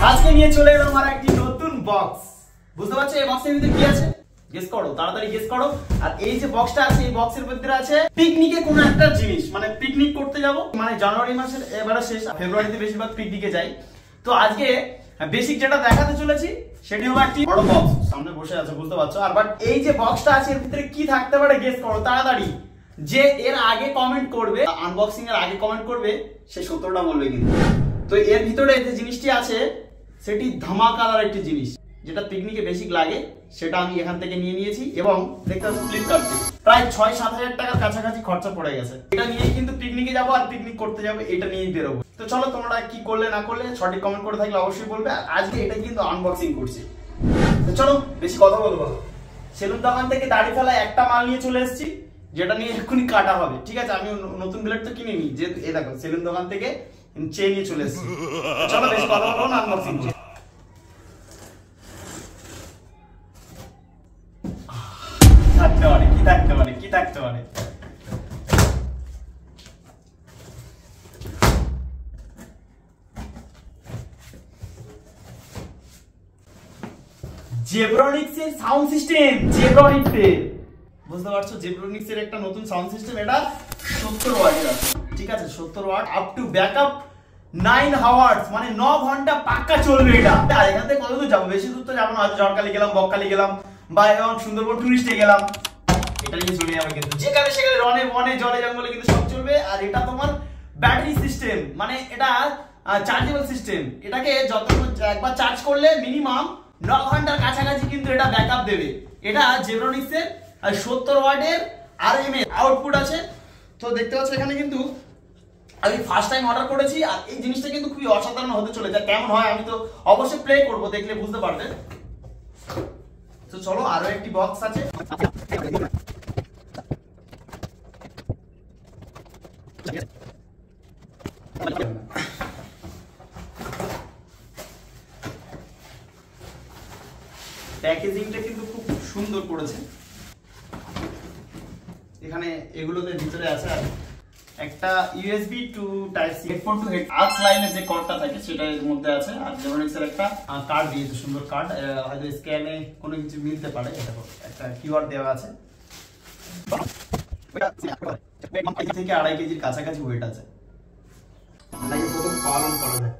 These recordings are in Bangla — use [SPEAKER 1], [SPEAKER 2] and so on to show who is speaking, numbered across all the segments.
[SPEAKER 1] আজকে নিয়ে চলে এলাম আমার একটি নতুন বক্স। বুঝতে পারছো এই বক্সের ভিতরে কি আছে? গেস করো, তাড়াতাড়ি গেস করো। আর এই যে বক্সটা আছে, এই বক্সের ভিতরে আছে পিকনিকে কোনো একটা জিনিস, মানে পিকনিক করতে যাব, মানে জানুয়ারি মাসের এবারে শেষ, ফেব্রুয়ারিতে বেশিরভাগ পিকনিকে যাই। তো আজকে বেসিক যেটা দেখাতে চলেছি সেটি হলো একটি বড় বক্স, সামনে বসে আছে বুঝতে পারছো। আর বাট এই যে বক্সটা আছে এর ভিতরে কি থাকতে পারে গেস করো তাড়াতাড়ি। যে এর আগে কমেন্ট করবে, আনবক্সিং এর আগে কমেন্ট করবে, সে সত্যটা বলবে কিন্তু। তো এর ভিতরে যে জিনিসটি আছে সেটি ধামাকাদার একটি জিনিস, যেটা পিকনিকে বেসিক লাগে, সেটা আমি এখান থেকে নিয়ে নিয়েছি এবং দেখতে পাচ্ছি ফ্লিপকার্ট থেকে প্রায় 6-7 হাজার টাকার কাছাকাছি খরচা পড়ে গেছে। এটা নিয়েই কিন্তু পিকনিকে যাবো আর পিকনিক করতে যাবো, এটা নিয়েই বেরোবো। তো চলো তোমরা কি করলে না করলে সঠিক কমেন্ট করে থাকলে অবশ্যই বলবে। আজকে এটা কিন্তু আনবক্সিং করছি। তো চলো বেশি কথা বলবো। সেলুন দোকান থেকে দাড়ি ফেলায় একটা মাল নিয়ে চলে এসেছি, যেটা নিয়ে এক্ষুনি কাটা হবে। ঠিক আছে, আমি নতুন ব্লেড তো কিনিনি, যেহেতু এ দেখো সেলুন দোকান থেকে চেয়ে নিয়ে চলে এসেছি। চলো বেশি কথা বলবো না, আনবক্সিং করছি। কি থাকতে পারে জেব্রনিক্স এর সাউন্ড সিস্টেম। জেব্রনিক্স এর, বুঝতে পারছো, জেব্রনিক্স এর একটা নতুন সাউন্ড সিস্টেম। এটা 70 ওয়াটের আছে। ঠিক আছে, 70 watt, up to backup 9 hours, মানে 9 ঘন্টা পাক্কা চলবে এটা। আর এখান থেকে কত দূর যাবো? বেশি দূর তো যাবো না, হয়তো ঝড়খালি গেলাম, বকখালি গেলাম, বা এবং সুন্দরবন টুরিস্টে গেলাম, এটা নিয়ে চলে যাবে কিন্তু। যেখানে সেখানে রনে বনে জলে জঙ্গলে কিন্তু সব চলবে। আর এটা তোমার ব্যাটারি সিস্টেম, মানে এটা চার্জেবল সিস্টেম। এটাকে যতক্ষণ একবার চার্জ করলে মিনিমাম 9 ঘন্টার কাছাকাছি কিন্তু এটা ব্যাকআপ দেবে। এটা জেব্রনিক্স এর 70 ওয়াটের আরএমএস আউটপুট আছে। তো দেখতে পাচ্ছ এখানে কিন্তু আমি ফার্স্ট টাইম অর্ডার করেছি, আর এই জিনিসটা কিন্তু খুবই অসাধারণ হতে চলেছে। কেমন হয় আমি তো অবশ্যই প্লে করব, দেখলে বুঝতে পারবে। তো চলো, আরো একটি বক্স আছে। প্যাকেজিংটা কিন্তু খুব সুন্দর করেছে। এখানে এগুলোতে ভিতরে আছে আর একটা USB to type C, headphone to head arch লাইনের যে কর্ডটা থাকে সেটা এর মধ্যে আছে। আর জেব্রনিক্স এর একটা কার্ড দিয়েছে, সুন্দর কার্ড, হয়তো স্ক্যানে কোনো কিছু মিলতে পারে। দেখো একটা কিউআর দেওয়া আছে। থেকে 2.5 কেজির কাছাকাছি ওয়েট আছে। প্রথম পালন করা যাক।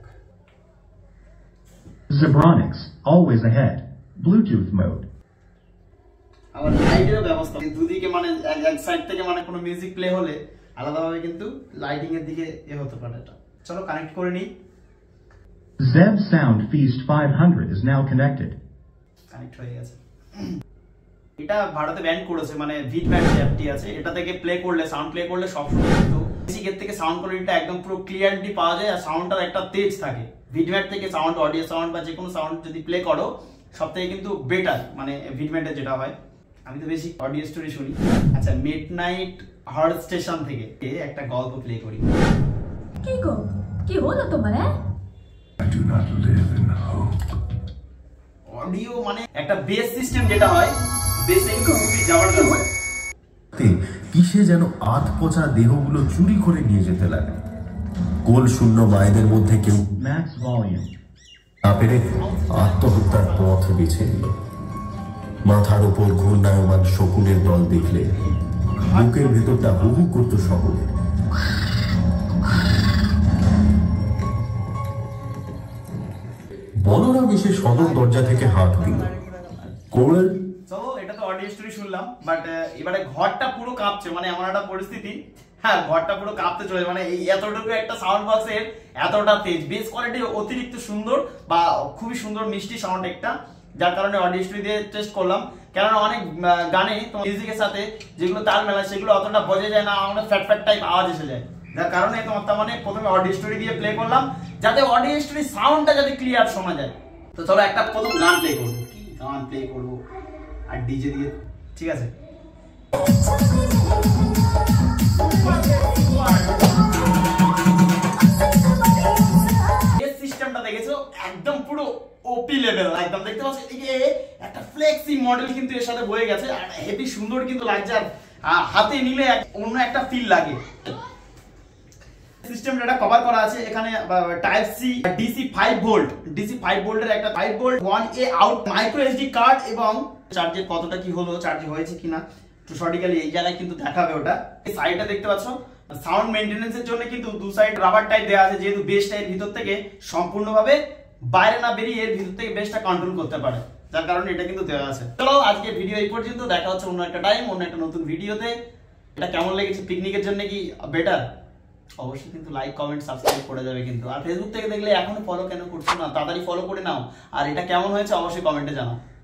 [SPEAKER 2] Zebronics, always ahead. Bluetooth mode.
[SPEAKER 1] আবার লাইটের ব্যবস্থা, দুদিকে মানে এক সাইড থেকে মানে কোনো মিউজিক প্লে হলে আলাদাভাবে কিন্তু লাইটিং এর দিকে হতে পারে এটা। চলো কানেক্ট করে নিই।
[SPEAKER 2] Zeb Sound Feast 500 is now connected.
[SPEAKER 1] Connect হয়ে গেছে। এটা ভারতে ব্যান করেছে, মানে ভিটম্যাট যে অ্যাপটি আছে, এটা থেকে প্লে করলে, সাউন্ড প্লে করলে সবসময় কিন্তু বেসিকের থেকে সাউন্ড কোয়ালিটিটা একদম পুরো ক্লিয়ারিটি পাওয়া যায়, আর সাউন্ডটার একটা তেজ থাকে। ভিটম্যাট থেকে সাউন্ড, অডিও সাউন্ড বা যে কোনো সাউন্ড যদি প্লে করো সব থেকে কিন্তু বেটার, মানে ভিটম্যাটের যেটা হয়। আমি তো বেশি অডিও স্টোরি শুনি। আচ্ছা, মিডনাইট হার্ট স্টেশন থেকে একটা গল্প প্লে করি।
[SPEAKER 3] কি গো, কি হলো তোমার?
[SPEAKER 2] I do not live in hope.
[SPEAKER 1] Audio মানে একটা বেস সিস্টেম যেটা হয়, বেসটা কিন্তু খুবই জবরদস্ত।
[SPEAKER 4] কিসে যেন আধ পচা দেহগুলো চুরি করে নিয়ে যেতে লাগে। কোল শূন্য মায়েদের মধ্যে কেউ
[SPEAKER 2] Max volume.
[SPEAKER 4] না পেরে আত্মহত্যার পথ বেছে নিল। মাথার উপর ঘূর্ণায়মান শকুনের দল দেখলে বুকের ভেতরটা হুহু করত সকলে। বলরাম এসে সদর দরজা থেকে হাত দিল। কোয়েল,
[SPEAKER 1] এটা তো অডিও স্টোরি শুনলাম, বাট এবারে ঘরটা পুরো কাঁপছে, মানে এমন একটা পরিস্থিতি, হ্যাঁ ঘরটা পুরো কাঁপতে চলে। মানে এই এতটুকু একটা সাউন্ড বক্সের এতটা তেজ, বেস কোয়ালিটি অতিরিক্ত সুন্দর, বা খুবই সুন্দর মিষ্টি সাউন্ড একটা, যার কারণে অডিও স্টোরি দিয়ে টেস্ট করলাম। কেননা অনেক গানে মিউজিকের সাথে যেগুলো তাল মেলায় সেগুলো অতটা বোঝা যায় না, আমাদের ফ্যাট ফ্যাট টাইপ আওয়াজ এসে যায়। যার কারণে তোমার তার মানে প্রথমে অডিও স্টোরি দিয়ে প্লে করলাম, যাতে অডিও স্টোরি সাউন্ডটা যাতে ক্লিয়ার শোনা যায়। তো চলো একটা প্রথম গান প্লে করবো। কি গান প্লে করবো? আর ডিজে দিয়ে, ঠিক আছে। সিস্টেমটা দেখেছো একদম পুরো ওপি লেভেল, একদম দেখতে পাচ্ছ এদিকে একটা ফ্লেক্সি মডেল কিন্তু এর সাথে বয়ে গেছে, আর হেভি সুন্দর কিন্তু লাগছে, আর হাতে নিলে অন্য একটা ফিল লাগে। সিস্টেমটা এটা কভার করা আছে। এখানে টাইপ সি ডিসি 5 ভোল্টের একটা 5 volt 1A out micro SD card এবং চার্জের কতটা কি হলো, চার্জ হয়েছে কিনা তো সঠিকলি এই জায়গায় কিন্তু দেখাবে ওটা। এই সাইডটা দেখতে পাচ্ছ সাউন্ড মেইনটেনেন্সের জন্য কিন্তু দু সাইড রাবার টাইপ দেওয়া আছে, যেহেতু বেসটা এর ভিতর থেকে সম্পূর্ণভাবে বাইরে না বেরিয়ে এর ভিতর থেকে বেসটা কন্ট্রোল করতে পারে, যার কারণে এটা কিন্তু দেওয়া আছে। চলো আজকে ভিডিও এই পর্যন্ত, দেখা হচ্ছে অন্য একটা টাইম অন্য একটা নতুন ভিডিওতে। এটা কেমন লেগেছে, পিকনিকের জন্য কি বেটার? অবশ্যই কিন্তু লাইক কমেন্ট সাবস্ক্রাইব করে যাবে কিন্তু। আর ফেসবুক থেকে দেখলে এখনো ফলো কেন করছো না, তাড়াতাড়ি ফলো করে নাও। আর এটা কেমন হয়েছে অবশ্যই কমেন্টে জানাও।